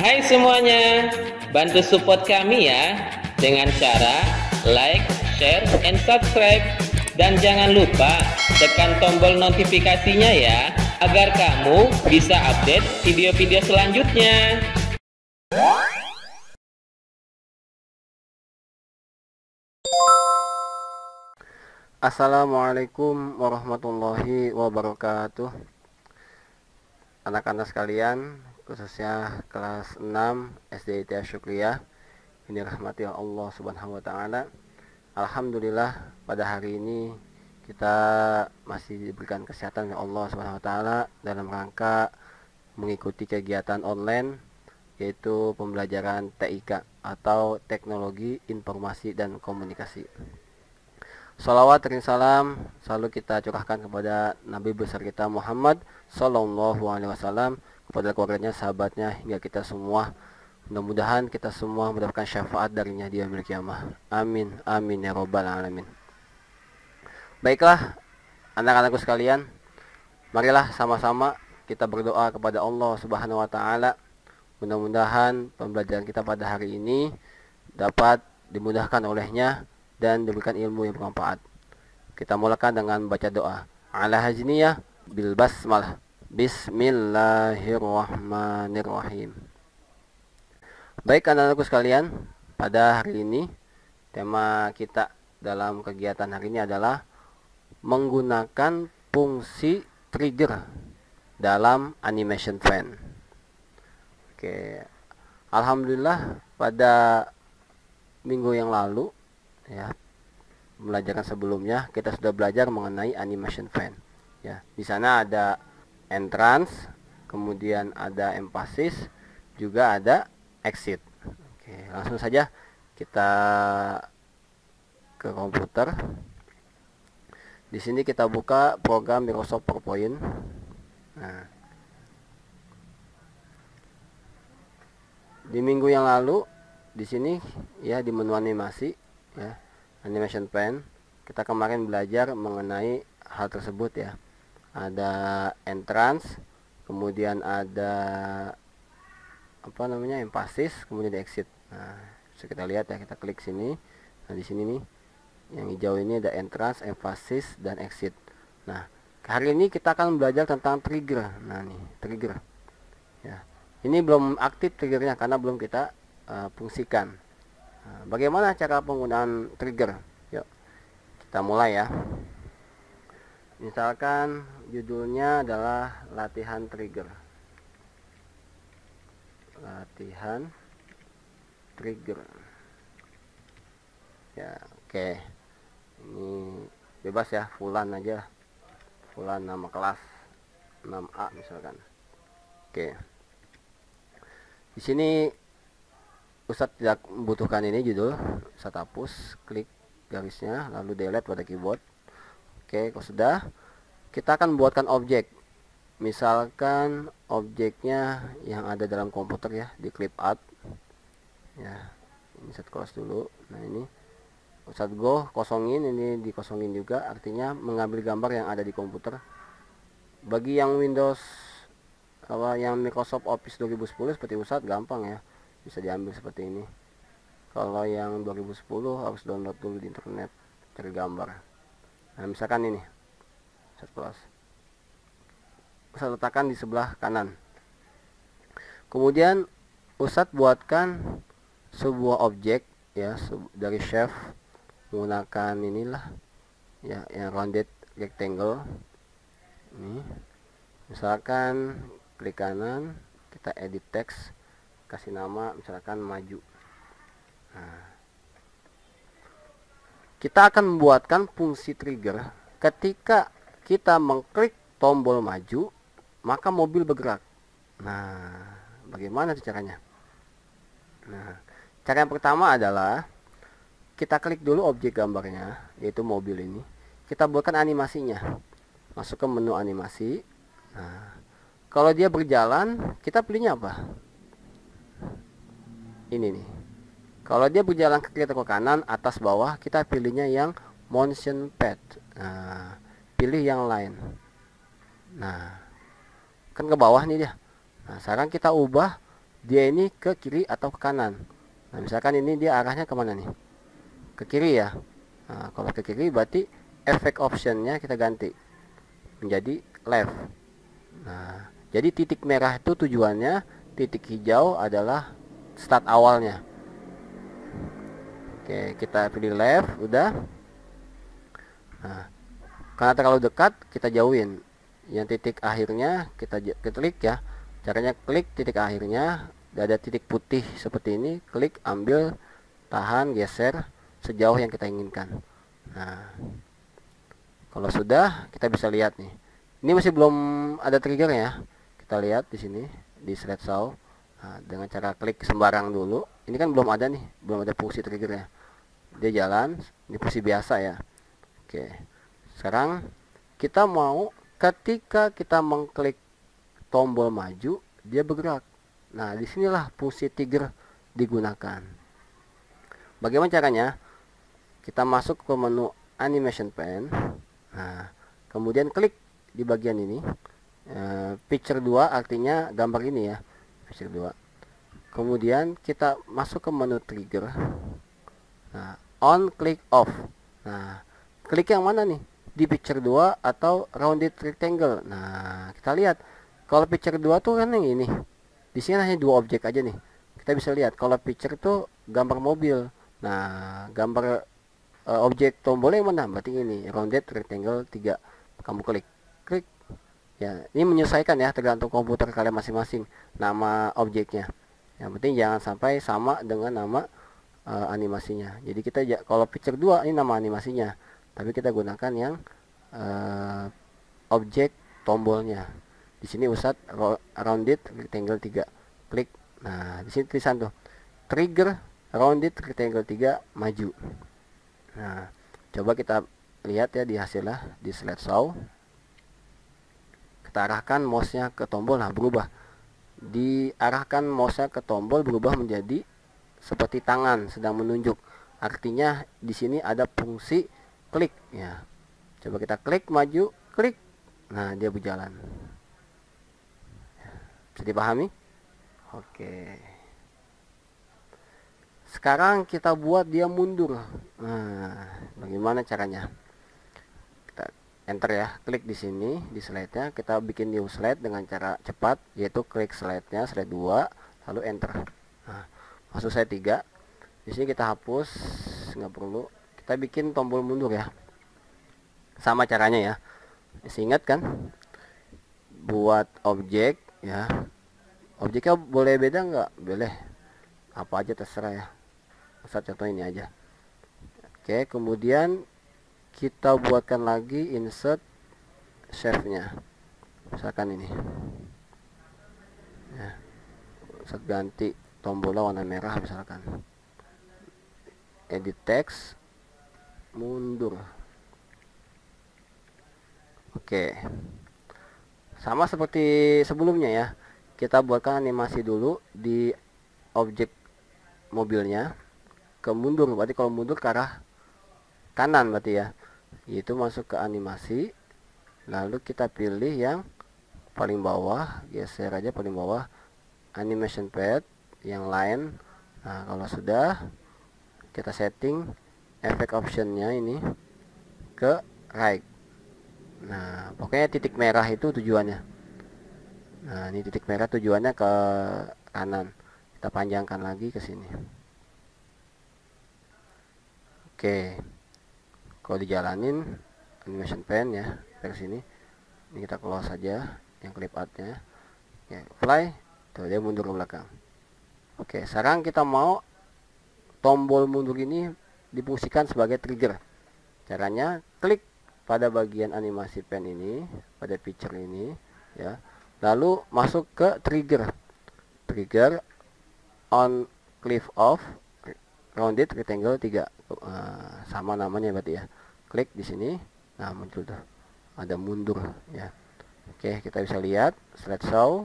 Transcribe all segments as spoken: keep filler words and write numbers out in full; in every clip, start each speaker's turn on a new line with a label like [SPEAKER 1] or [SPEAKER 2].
[SPEAKER 1] Hai semuanya, bantu support kami ya dengan cara like, share, and subscribe. Dan jangan lupa tekan tombol notifikasinya ya, agar kamu bisa update video-video selanjutnya.
[SPEAKER 2] Assalamualaikum warahmatullahi wabarakatuh. Anak-anak sekalian, khususnya kelas enam S D I T Syukriyah, ini rahmati Allah subhanahu wa ta'ala. Alhamdulillah, pada hari ini kita masih diberikan kesehatan oleh Allah subhanahu wa ta'ala dalam rangka mengikuti kegiatan online, yaitu pembelajaran T I K atau Teknologi Informasi dan Komunikasi. Salawat dan salam selalu kita curahkan kepada Nabi besar kita Muhammad Sallallahu Alaihi Wasallam, kepada keluarganya, sahabatnya, hingga kita semua. Mudah-mudahan kita semua mendapatkan syafaat darinya di yaumil qiyamah. Amin, amin ya robbal alamin. Baiklah, anak-anakku sekalian, marilah sama-sama kita berdoa kepada Allah Subhanahu Wa Taala. Mudah-mudahan pembelajaran kita pada hari ini dapat dimudahkan olehnya dan diberikan ilmu yang bermanfaat. Kita mulakan dengan baca doa. Ala hazniyah bil basmalah. Bismillahirrahmanirrahim. Baik anak-anakku sekalian, pada hari ini tema kita dalam kegiatan hari ini adalah menggunakan fungsi trigger dalam animation fan. Oke. Alhamdulillah, pada minggu yang lalu ya, pembelajaran sebelumnya kita sudah belajar mengenai animation fan ya. Di sana ada entrance, kemudian ada emphasis, juga ada exit. Oke, langsung saja kita ke komputer. Di sini kita buka program Microsoft PowerPoint. Nah, di minggu yang lalu di sini ya, di menu animasi ya, animation fan, kita kemarin belajar mengenai hal tersebut ya. Ada entrance, kemudian ada apa namanya emphasis, kemudian exit. Nah, bisa kita lihat ya, kita klik sini. Nah, di sini nih yang hijau ini ada entrance, emphasis, dan exit. Nah, hari ini kita akan belajar tentang trigger. Nah, nih trigger ya. Ini belum aktif triggernya karena belum kita uh, fungsikan. Nah, bagaimana cara penggunaan trigger? Yuk, kita mulai ya. Misalkan judulnya adalah latihan trigger. Latihan trigger. Ya, oke. Ini bebas ya, fulan aja. Fulan nama kelas enam A misalkan. Oke. Di sini Ustadz tidak membutuhkan ini judul, Ustadz hapus, klik garisnya, lalu delete pada keyboard. Oke, kalau sudah, kita akan buatkan objek. Misalkan objeknya yang ada dalam komputer ya, di clip art. Ya, ini Ustadz close dulu. Nah, ini Ustadz go, kosongin, ini dikosongin juga, artinya mengambil gambar yang ada di komputer. Bagi yang Windows, kalau yang Microsoft Office dua ribu sepuluh seperti Ustadz gampang ya, bisa diambil seperti ini. Kalau yang dua ribu sepuluh harus download dulu di internet, cari gambar. Nah, misalkan ini set plus, saya letakkan di sebelah kanan. Kemudian Ustadz buatkan sebuah objek ya, dari chef menggunakan inilah ya, yang rounded rectangle ini. Misalkan klik kanan, kita edit text, kasih nama misalkan maju. Nah, kita akan membuatkan fungsi trigger. Ketika kita mengklik tombol maju, maka mobil bergerak. Nah, bagaimana caranya? Nah, cara yang pertama adalah kita klik dulu objek gambarnya, yaitu mobil ini. Kita buatkan animasinya. Masuk ke menu animasi. Nah, kalau dia berjalan, kita pilihnya apa? Ini nih. Kalau dia berjalan ke kiri atau ke kanan, atas bawah, kita pilihnya yang motion pad. Nah, pilih yang lain. Nah, kan ke bawah nih dia. Nah, sekarang kita ubah dia ini ke kiri atau ke kanan. Nah misalkan ini dia arahnya kemana nih, ke kiri ya. Nah, kalau ke kiri berarti efek optionnya kita ganti menjadi left. Nah jadi titik merah itu tujuannya, titik hijau adalah start awalnya. Oke, kita pilih left, udah. Nah, karena terlalu dekat kita jauhin. Yang titik akhirnya kita, kita klik ya. Caranya klik titik akhirnya, ada titik putih seperti ini, klik, ambil, tahan, geser sejauh yang kita inginkan. Nah, kalau sudah kita bisa lihat nih. Ini masih belum ada trigger ya. Kita lihat di sini di slide show. Nah, dengan cara klik sembarang dulu. Ini kan belum ada nih, belum ada fungsi triggernya. Dia jalan, ini fungsi biasa ya. Oke. Sekarang kita mau ketika kita mengklik tombol maju, dia bergerak. Nah, disinilah fungsi trigger digunakan. Bagaimana caranya? Kita masuk ke menu animation pen. Nah, kemudian klik di bagian ini. E, picture dua artinya gambar ini ya. Picture dua. Kemudian kita masuk ke menu trigger. Nah, on, click, off. Nah, klik yang mana nih? Di picture dua atau rounded rectangle. Nah, kita lihat. Kalau picture dua tuh kan yang ini. Di sini hanya dua objek aja nih. Kita bisa lihat kalau picture tuh gambar mobil. Nah, gambar uh, objek tombolnya yang mana? Berarti ini rounded rectangle tiga. Kamu klik. Klik. Ya, ini menyesuaikan ya tergantung komputer kalian masing-masing nama objeknya. Yang penting jangan sampai sama dengan nama uh, animasinya. Jadi kita kalau picture dua ini nama animasinya, tapi kita gunakan yang uh, objek tombolnya. Di sini Ustadz rounded rectangle tiga. Klik. Nah, di sini tulisan tuh trigger rounded rectangle tiga maju. Nah, coba kita lihat ya di hasilnya di slide show. Kita arahkan mouse-nya ke tombol, nah berubah. Diarahkan mouse-nya ke tombol berubah menjadi seperti tangan sedang menunjuk. Artinya di sini ada fungsi klik ya. Coba kita klik maju, klik. Nah, dia berjalan. Bisa dipahami? Oke. Sekarang kita buat dia mundur. Nah, bagaimana caranya? Kita enter ya, klik di sini di slide-nya. Kita bikin new slide dengan cara cepat, yaitu klik slide-nya, slide dua, lalu enter. Nah, masuk slide tiga. Di sini kita hapus, nggak perlu. Kita bikin tombol mundur ya. Sama caranya ya. Masih ingat kan? Buat objek ya, objeknya boleh beda nggak? Boleh, apa aja terserah ya. Misal contoh ini aja. Oke, kemudian kita buatkan lagi insert shape nya, misalkan ini ya. Set ganti tombolnya warna merah misalkan, edit text mundur. Oke, sama seperti sebelumnya ya, kita buatkan animasi dulu di objek mobilnya ke mundur. Berarti kalau mundur ke arah kanan berarti ya, itu masuk ke animasi, lalu kita pilih yang paling bawah, geser aja paling bawah, animation pad yang lain. Nah, kalau sudah kita setting efek optionnya ini ke right. Nah, pokoknya titik merah itu tujuannya. Nah, ini titik merah tujuannya ke kanan. Kita panjangkan lagi ke sini. Oke. Kalau dijalanin animation pen ya, dari sini. Ini kita close saja yang clip artnya. Oke, play. Tuh, dia mundur ke belakang. Oke, sekarang kita mau tombol mundur ini difungsikan sebagai trigger. Caranya klik pada bagian animasi pen ini, pada picture ini ya, lalu masuk ke trigger trigger on, click, off, rounded rectangle tiga. Uh, sama namanya berarti ya. Klik di sini, nah muncul tuh ada mundur ya. Oke, kita bisa lihat slide show,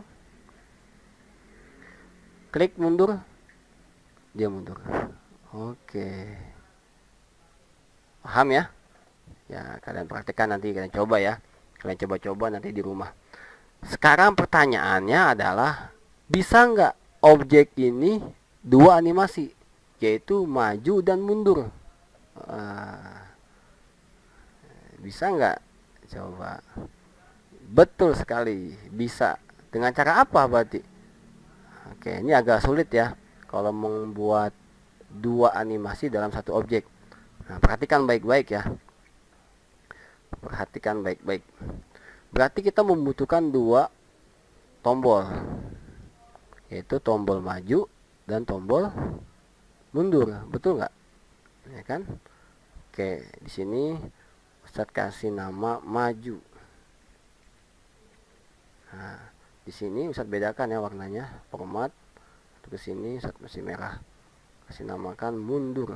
[SPEAKER 2] klik mundur, dia mundur. Oke, paham ya? Ya, kalian praktekkan nanti, kalian coba ya. Kalian coba-coba nanti di rumah. Sekarang pertanyaannya adalah, bisa nggak objek ini dua animasi, yaitu maju dan mundur. uh, Bisa nggak? Coba. Betul sekali, bisa. Dengan cara apa berarti? Oke, ini agak sulit ya kalau membuat dua animasi dalam satu objek. Nah, perhatikan baik-baik ya. Perhatikan baik-baik. Berarti kita membutuhkan dua tombol, yaitu tombol maju dan tombol mundur. Betul nggak? Ya kan? Oke, di sini Ustadz kasih nama maju. Nah, di sini Ustadz bedakan ya warnanya, format. Ke sini Ustadz masih merah. Kasih namakan mundur.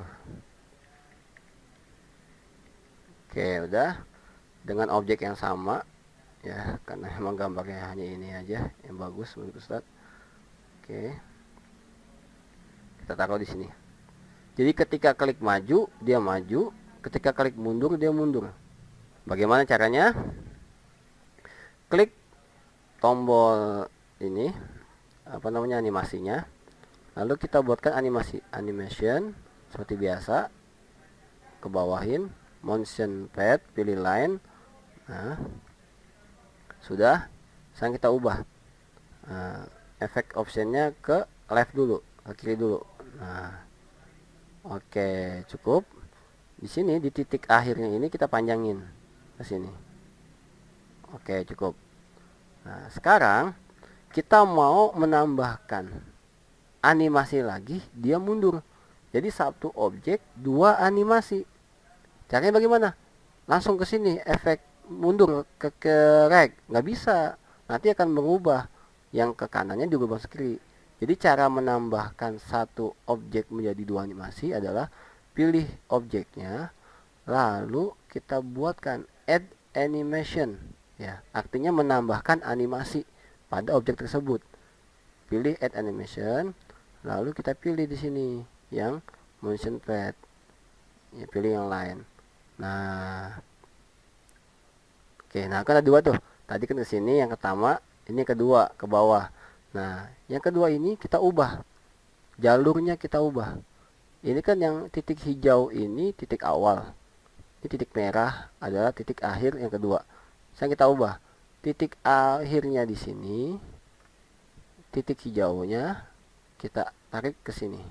[SPEAKER 2] Oke, udah. Dengan objek yang sama ya, karena memang gambarnya hanya ini aja yang bagus menurut Ustadz. Oke. Kita taruh di sini. Jadi ketika klik maju, dia maju. Ketika klik mundur, dia mundur. Bagaimana caranya? Klik tombol ini, apa namanya, animasinya. Lalu kita buatkan animasi animation seperti biasa. Ke bawahin, motion pad, pilih line. Nah, sudah. Sekarang kita ubah. Nah, efek optionnya ke left dulu, ke kiri dulu. Nah, oke, cukup. Di sini di titik akhirnya ini kita panjangin ke sini. Oke, cukup. Nah, sekarang kita mau menambahkan animasi lagi, dia mundur. Jadi satu objek, dua animasi. Caranya bagaimana? Langsung ke sini, efek mundur ke ke reg, nggak bisa. Nanti akan berubah, yang ke kanannya diubah ke kiri. Jadi cara menambahkan satu objek menjadi dua animasi adalah pilih objeknya, lalu kita buatkan add animation. Ya, artinya menambahkan animasi pada objek tersebut. Pilih add animation, lalu kita pilih di sini yang motion pad. Ya, pilih yang lain. Nah, oke, nah kan ada dua tuh. Tadi kan ke sini yang pertama, ini yang kedua ke bawah. Nah, yang kedua ini kita ubah. Jalurnya kita ubah. Ini kan yang titik hijau ini titik awal. Ini titik merah adalah titik akhir yang kedua. Sekarang kita ubah. Titik akhirnya di sini. Titik hijaunya kita tarik ke sini.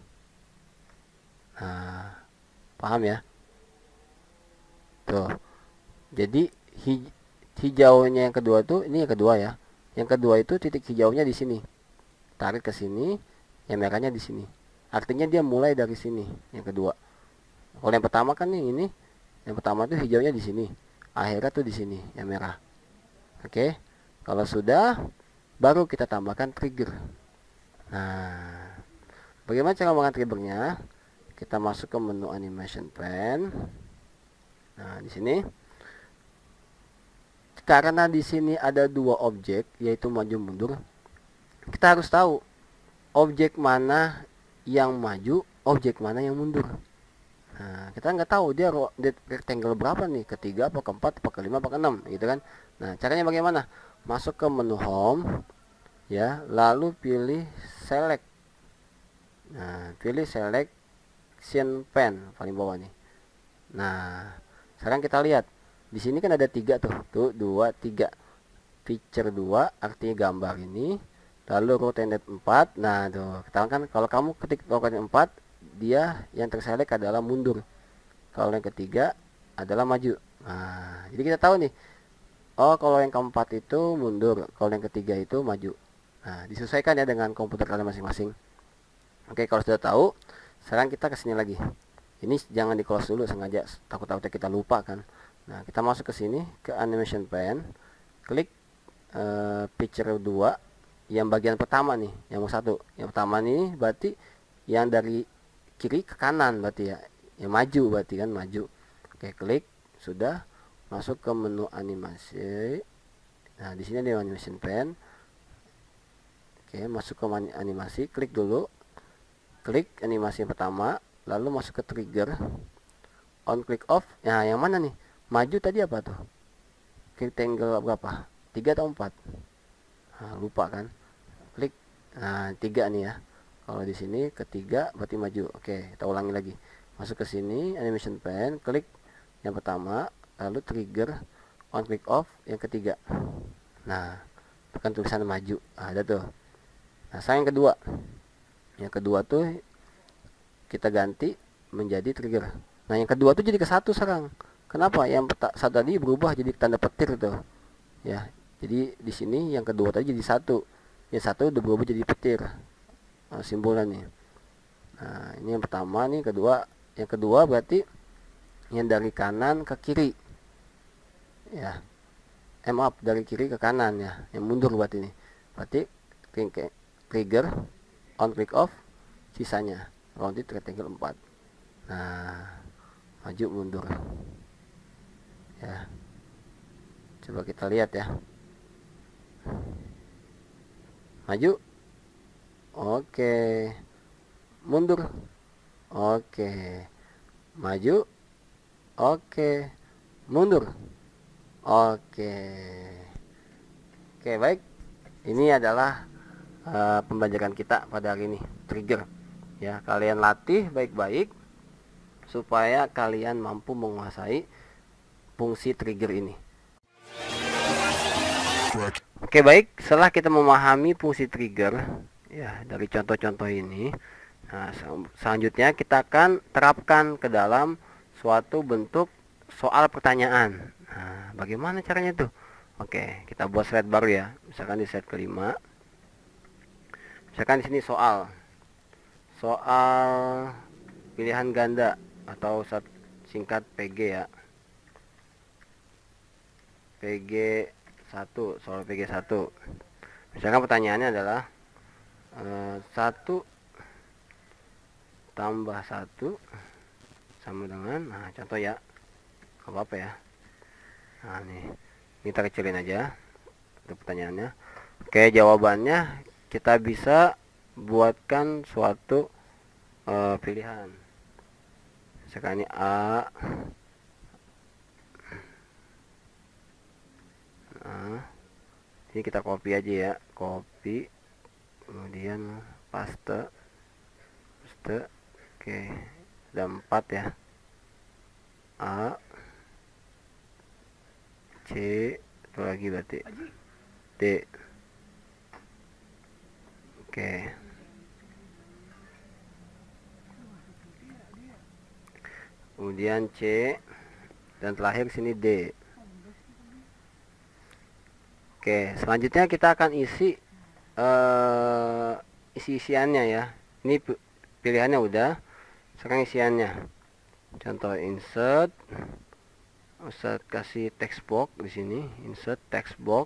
[SPEAKER 2] Nah, paham ya? Tuh. Jadi hij hijaunya yang kedua tuh, ini yang kedua ya. Yang kedua itu titik hijaunya di sini. Tarik ke sini, yang merahnya di sini. Artinya dia mulai dari sini, yang kedua. Kalau yang pertama kan nih ini, yang pertama tuh hijaunya di sini, akhirnya tuh di sini, yang merah. Oke, kalau sudah, baru kita tambahkan trigger. Nah, bagaimana cara menggunakan triggernya? Kita masuk ke menu animation pen. Nah, di sini, karena di sini ada dua objek, yaitu maju mundur, kita harus tahu objek mana yang maju, objek mana yang mundur. Nah, kita nggak tahu dia rectangle berapa nih, ketiga apa keempat apa kelima apa keenam gitu kan. Nah, caranya bagaimana? Masuk ke menu home ya, lalu pilih select. Nah, pilih selection pen paling bawah nih. Nah, sekarang kita lihat di sini kan ada tiga tuh, tuh dua tiga. Picture dua artinya gambar ini. Lalu rotate empat. Nah, tuh, ketahuan kan kalau kamu ketik rotate empat, dia yang terselect adalah mundur. Kalau yang ketiga adalah maju. Nah, jadi kita tahu nih. Oh, kalau yang keempat itu mundur, kalau yang ketiga itu maju. Nah, disesuaikan ya dengan komputer kalian masing-masing. Oke, kalau sudah tahu, sekarang kita ke sini lagi. Ini jangan di close dulu sengaja, takut-takutnya kita lupa kan. Nah, kita masuk ke sini ke animation pen, klik uh, picture dua. Yang bagian pertama nih, yang satu, yang pertama nih berarti yang dari kiri ke kanan berarti ya, yang maju berarti kan maju. Oke, klik, sudah masuk ke menu animasi. Nah, di sini ada animation pen. Oke, masuk ke animasi, klik dulu, klik animasi yang pertama, lalu masuk ke trigger, on click off. Nah, yang mana nih? Maju tadi apa tuh? Rectangle berapa? tiga atau empat? Nah, lupa kan? Klik Nah, tiga nih ya. Kalau di sini ketiga berarti maju. Oke, kita ulangi lagi. Masuk ke sini, animation pen, klik yang pertama, lalu trigger on click off yang ketiga. Nah, tekan tulisan maju. Nah, ada tuh. Nah, sekarang yang kedua. Yang kedua tuh kita ganti menjadi trigger. Nah, yang kedua tuh jadi ke satu sekarang. Kenapa? Yang satu tadi berubah jadi tanda petir tuh. Ya. Jadi di sini yang kedua tadi jadi satu. Yang satu udah berubah jadi petir. Nah, simbolnya nih. Nah, ini yang pertama nih, kedua. Yang kedua berarti yang dari kanan ke kiri. Ya. M up dari kiri ke kanan ya. Yang mundur berarti ini. Berarti trigger on click off sisanya. Rounded rectangle empat. Nah, maju mundur. Ya. Coba kita lihat ya. Maju. Oke. Mundur. Oke. Maju. Oke. Mundur. Oke. Oke, baik. Ini adalah uh, pembelajaran kita pada hari ini, trigger. Ya, kalian latih baik-baik supaya kalian mampu menguasai fungsi trigger ini. Oke, baik. Setelah kita memahami fungsi trigger ya dari contoh-contoh ini, nah, selanjutnya kita akan terapkan ke dalam suatu bentuk soal pertanyaan. Nah, bagaimana caranya tuh? Oke, kita buat slide baru ya. Misalkan di slide kelima. Misalkan di sini soal. Soal pilihan ganda atau singkat P G ya. P G satu, soal P G satu. Misalkan pertanyaannya adalah eh, satu tambah satu sama dengan, nah contoh ya, apa-apa ya. Nah nih, kita kecilin aja untuk pertanyaannya. Oke, jawabannya kita bisa buatkan suatu uh, pilihan. Sekarang ini A. Nah, ini kita copy aja ya, copy, kemudian paste, paste. Oke, ada empat ya. A, C, itu lagi berarti D. Oke. Kemudian C dan terakhir sini D. Oke, selanjutnya kita akan isi uh, isi-isiannya ya. Ini pilihannya udah. Sekarang isiannya. Contoh insert. Usah kasih text box di sini, insert text box.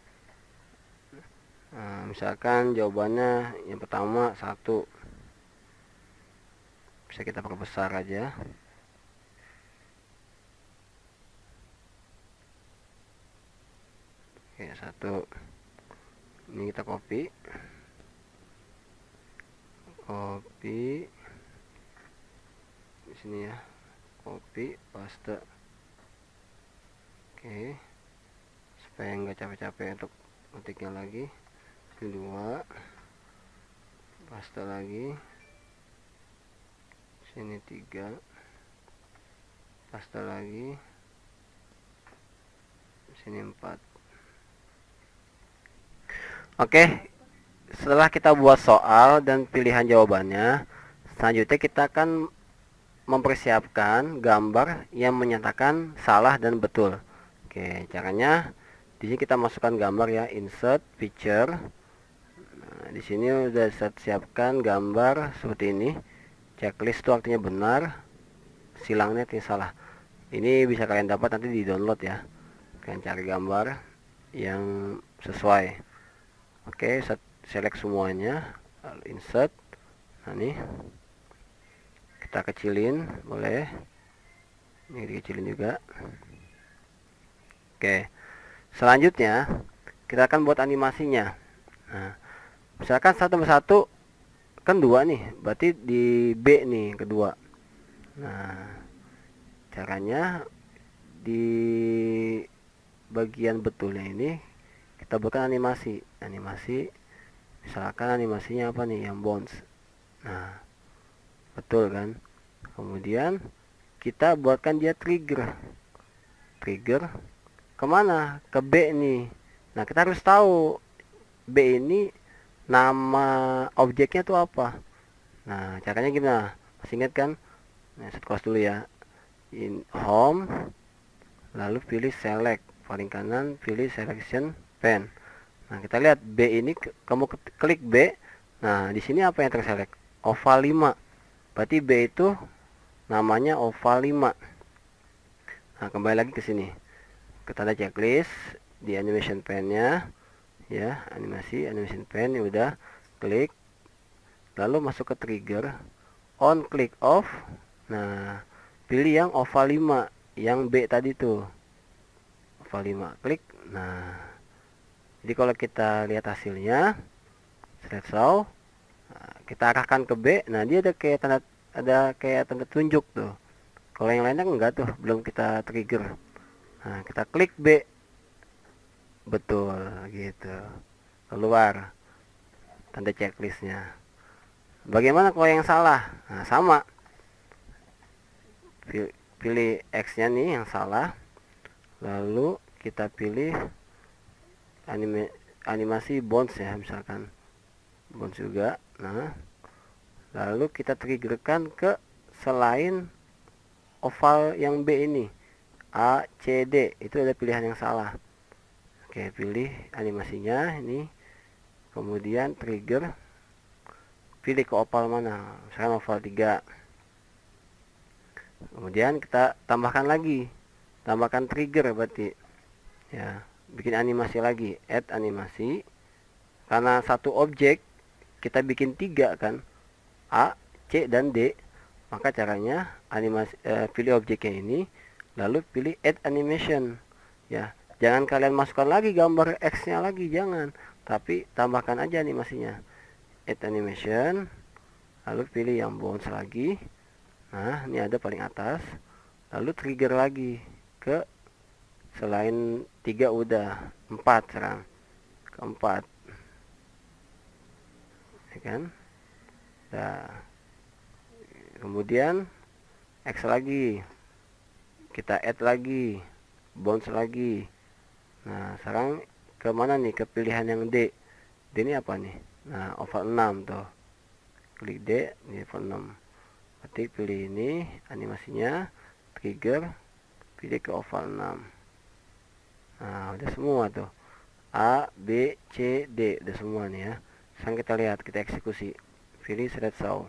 [SPEAKER 2] Nah, misalkan jawabannya yang pertama satu, bisa kita perbesar aja. Oke, satu. Ini kita copy, copy di sini ya, copy, paste. Oke, supaya nggak capek-capek untuk ketiknya lagi. Sini dua, paste lagi. Sini tiga, paste lagi. Sini empat. Oke, setelah kita buat soal dan pilihan jawabannya, selanjutnya kita akan mempersiapkan gambar yang menyatakan salah dan betul. Oke, caranya di sini kita masukkan gambar ya, insert picture. Nah, di sini udah saya siapkan gambar seperti ini. Checklist itu artinya benar, silangnya artinya salah. Ini bisa kalian dapat nanti di download ya. Kalian cari gambar yang sesuai. Oke, select semuanya, lalu insert. Nah, ini kita kecilin, boleh. Ini dikecilin juga. Oke, selanjutnya kita akan buat animasinya. Nah, misalkan satu persatu kan dua nih, berarti di B nih kedua. Nah, caranya di bagian betulnya ini kita buatkan animasi, animasi Misalkan animasinya apa nih, yang bounce. Nah, betul kan? Kemudian kita buatkan dia trigger. Trigger kemana? Ke B nih. Nah, kita harus tahu B ini nama objeknya tuh apa. Nah, caranya gimana? Masih ingat kan? Nah, set close dulu ya. In home, lalu pilih select, paling kanan pilih selection pen. Nah, kita lihat B ini, kamu klik B. Nah, di sini apa yang terselect? Oval lima. Berarti B itu namanya oval lima. Nah, kembali lagi ke sini. Ke tanda checklist di animation pen-nya ya, animasi animation pen ya udah, klik. Lalu masuk ke trigger, on click off. Nah, pilih yang oval lima, yang B tadi tuh. Oval lima, klik. Nah, jadi kalau kita lihat hasilnya, select show, nah, kita arahkan ke B. Nah, dia ada kayak tanda ada kayak tanda tunjuk tuh. Kalau yang lainnya enggak tuh, belum kita trigger. Nah, kita klik B. Betul gitu. Keluar tanda checklistnya. Bagaimana kalau yang salah? Nah, sama. Pilih X-nya nih yang salah. Lalu kita pilih Anime, animasi bounce ya, misalkan bounce juga. Nah, lalu kita triggerkan ke selain oval yang B ini, A, C, D. Itu ada pilihan yang salah. Oke, pilih animasinya ini, kemudian trigger, pilih ke oval mana, misalkan oval tiga. Kemudian kita tambahkan lagi, tambahkan trigger berarti ya, bikin animasi lagi, add animasi. Karena satu objek kita bikin tiga kan, A, C, dan D, maka caranya animasi, eh, pilih objeknya ini, lalu pilih add animation ya. Jangan kalian masukkan lagi gambar X nya lagi, jangan, tapi tambahkan aja animasinya, add animation, lalu pilih yang bounce lagi. Nah, ini ada paling atas, lalu trigger lagi ke selain tiga udah, empat sekarang, keempat ya kan. Nah, kemudian X lagi, kita add lagi, bounce lagi. Nah, sekarang ke mana nih, ke pilihan yang D. D ini apa nih? Nah, oval enam tuh, klik D, ini oval enam. Berarti pilih ini animasinya, trigger, pilih ke oval enam. Nah, udah semua tuh, A, B, C, D, udah semua nih ya. Sekarang kita lihat, kita eksekusi, pilih select show.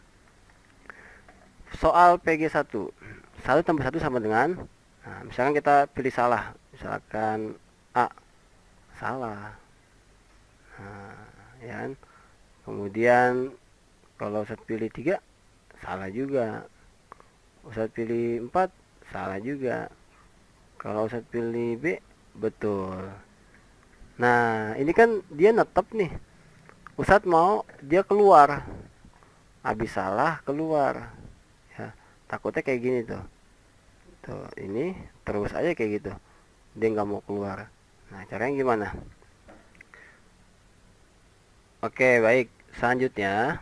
[SPEAKER 2] Soal P G satu, satu tambah satu sama dengan, nah, misalkan kita pilih salah, misalkan A, salah. Nah, ya kan? Kemudian kalau Ustadz pilih tiga, salah juga. Ustadz pilih empat, salah juga. Kalau Ustadz pilih B, betul. Nah, ini kan dia netep nih. Ustadz mau dia keluar, habis salah keluar ya. Takutnya kayak gini tuh. Tuh, ini terus aja kayak gitu, dia nggak mau keluar. Nah, caranya gimana? Oke, baik. Selanjutnya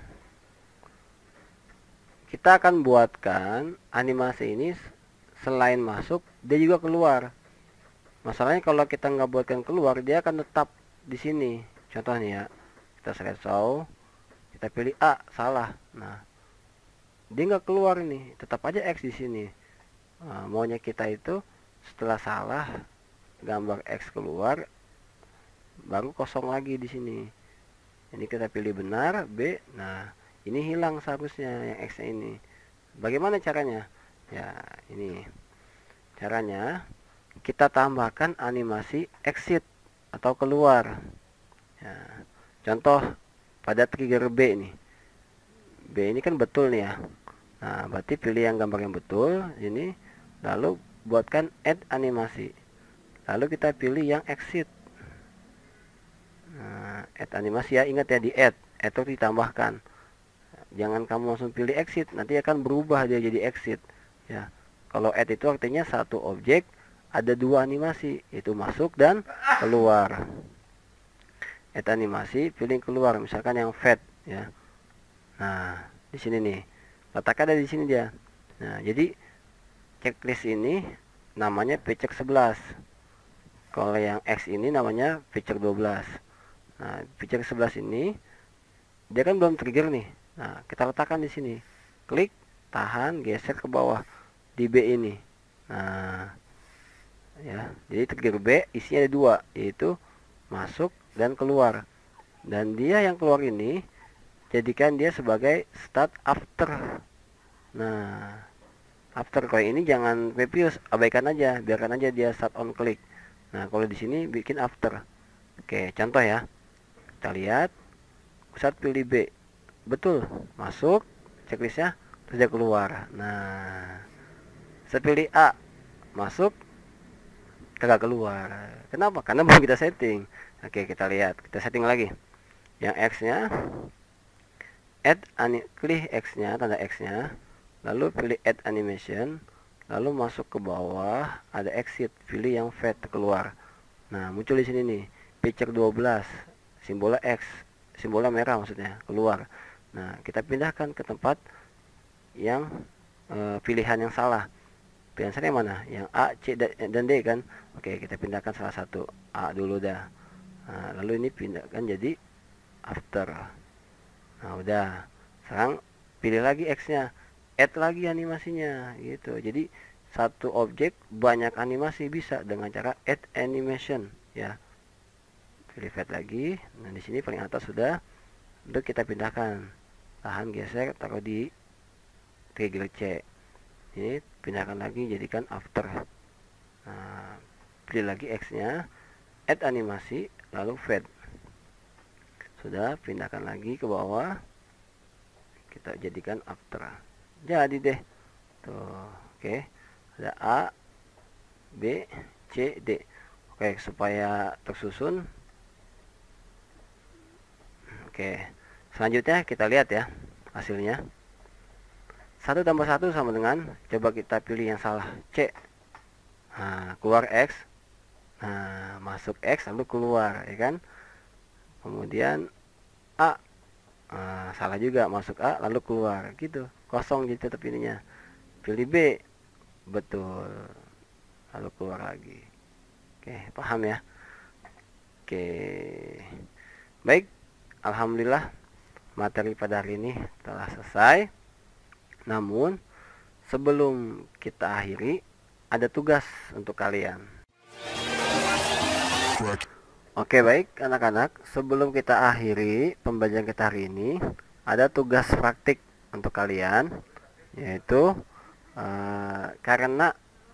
[SPEAKER 2] kita akan buatkan animasi ini selain masuk, dia juga keluar. Masalahnya kalau kita nggak buatkan keluar, dia akan tetap di sini. Contohnya ya, kita select show, kita pilih A, salah. Nah, dia nggak keluar nih, tetap aja X di sini. Nah, maunya kita itu setelah salah, gambar X keluar, baru kosong lagi di sini. Ini kita pilih benar B. Nah, ini hilang seharusnya yang X ini. Bagaimana caranya? Ya, ini caranya. Kita tambahkan animasi exit atau keluar ya. Contoh pada trigger B nih, B ini kan betul nih ya. Nah, berarti pilih yang gambar yang betul ini, lalu buatkan add animasi, lalu kita pilih yang exit. Nah, add animasi ya, ingat ya, di add atau ditambahkan, jangan kamu langsung pilih exit, nanti akan berubah dia jadi exit ya. Kalau add itu artinya satu objek ada dua animasi, itu masuk dan keluar. add animasi, pilih keluar, misalkan yang fade ya. Nah, di sini nih. Letaknya ada di sini dia. Nah, jadi checklist ini namanya feature sebelas. Kalau yang X ini namanya feature dua belas. Nah, feature sebelas ini dia kan belum trigger nih. Nah, kita letakkan di sini. Klik, tahan, geser ke bawah di B ini. Nah, ya, jadi trigger B isinya ada dua, yaitu masuk dan keluar. Dan dia yang keluar ini jadikan dia sebagai start after. Nah, after kalau ini jangan previous, abaikan aja, biarkan aja dia start on click. Nah, kalau di sini bikin after. Oke, contoh ya. Kita lihat, saat pilih B, betul, masuk checklistnya, terus dia keluar. Nah, saya pilih A, masuk, kagak keluar. Kenapa? Karena belum kita setting. Oke, kita lihat, kita setting lagi. Yang X-nya, add ani, klik X-nya, tanda X-nya, lalu pilih add animation, lalu masuk ke bawah, ada exit, pilih yang fade, keluar. Nah, muncul di sini nih, picture dua belas, simbolnya X, simbolnya merah maksudnya, keluar. Nah, kita pindahkan ke tempat yang e, pilihan yang salah. Pilihan salah yang mana? Yang A, C, dan D kan? Oke, kita pindahkan salah satu, A dulu dah. Nah, lalu ini pindahkan jadi after. Nah, udah. Sekarang pilih lagi X-nya, add lagi animasinya gitu. Jadi satu objek banyak animasi bisa dengan cara add animation ya. Pilih fade lagi. Nah, di sini paling atas sudah. Untuk kita pindahkan. Tahan, geser, taruh di trigger C. Ini pindahkan lagi, jadikan after. Nah, pilih lagi X-nya, add animasi, lalu fade. Sudah, pindahkan lagi ke bawah, kita jadikan after. Jadi deh tuh. Oke, ada A, B, C, D. Oke, supaya tersusun. Oke, selanjutnya kita lihat ya hasilnya. Satu tambah satu sama dengan, coba kita pilih yang salah, C. Nah, keluar X. Nah, masuk X lalu keluar, ya kan? Kemudian A, nah, salah juga, masuk A lalu keluar, gitu, kosong jadi tetap ininya. Pilih B, betul, lalu keluar lagi. Oke, paham ya? Oke, baik, alhamdulillah materi pada hari ini telah selesai. Namun sebelum kita akhiri, ada tugas untuk kalian. Oke, baik anak-anak, sebelum kita akhiri pembelajaran kita hari ini, ada tugas praktik untuk kalian, yaitu uh, karena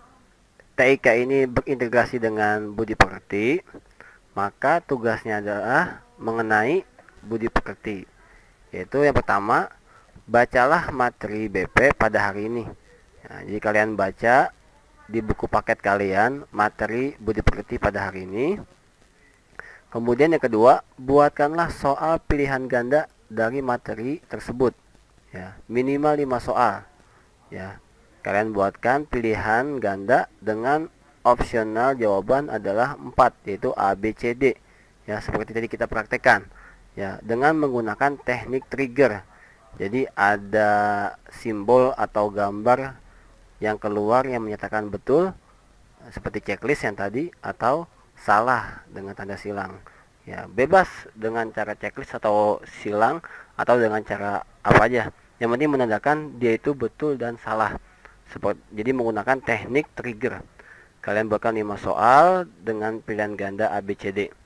[SPEAKER 2] T I K ini berintegrasi dengan budi pekerti, maka tugasnya adalah mengenai budi pekerti. Yaitu yang pertama, bacalah materi B P pada hari ini. Nah, jadi kalian baca di buku paket kalian materi budi pekerti pada hari ini. Kemudian yang kedua, buatkanlah soal pilihan ganda dari materi tersebut. Ya, minimal lima soal. Ya, kalian buatkan pilihan ganda dengan opsional jawaban adalah empat, yaitu A, B, C, D. Ya, seperti tadi kita praktekkan. Ya, dengan menggunakan teknik trigger. Jadi ada simbol atau gambar yang keluar yang menyatakan betul, seperti checklist yang tadi, atau salah dengan tanda silang. Ya, bebas dengan cara checklist atau silang, atau dengan cara apa aja. Yang penting menandakan dia itu betul dan salah. Seperti, jadi menggunakan teknik trigger. Kalian buatkan lima soal dengan pilihan ganda A, B, C, D.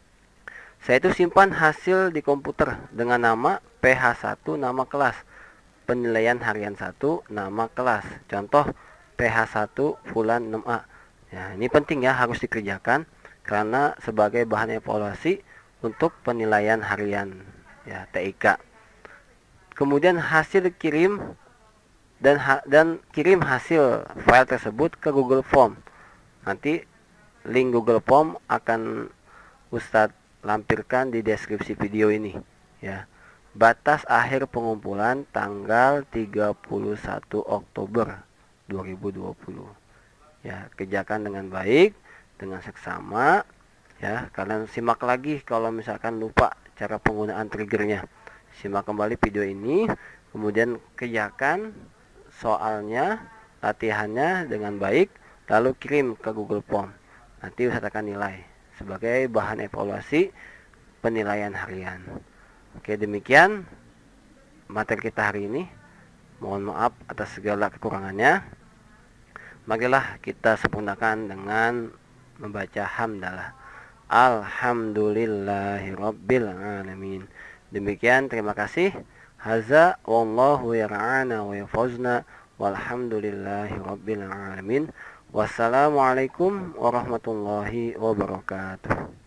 [SPEAKER 2] Saya itu simpan hasil di komputer dengan nama P H satu nama kelas, penilaian harian satu nama kelas. Contoh P H satu Fulan enam A. Ya, ini penting ya, harus dikerjakan karena sebagai bahan evaluasi untuk penilaian harian ya T I K. Kemudian hasil kirim dan ha dan kirim hasil file tersebut ke Google Form. Nanti link Google Form akan Ustadz lampirkan di deskripsi video ini ya. Batas akhir pengumpulan tanggal tiga puluh satu Oktober dua ribu dua puluh. Ya, kerjakan dengan baik, dengan seksama Ya, kalian simak lagi kalau misalkan lupa cara penggunaan triggernya. Simak kembali video ini, kemudian kerjakan soalnya, latihannya dengan baik, lalu kirim ke Google Form. Nanti Ustaz akan nilai sebagai bahan evaluasi penilaian harian. Oke, demikian materi kita hari ini. Mohon maaf atas segala kekurangannya. Marilah kita sempurnakan dengan membaca hamdalah. Alhamdulillahirabbil alamin. Demikian, terima kasih. Haza wallahu yar'ana wa yafuzna walhamdulillahirabbil alamin. Wassalamualaikum warahmatullahi wabarakatuh.